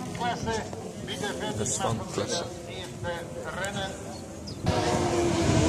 Standklasse. Bitte fertig machen für das erste Rennen.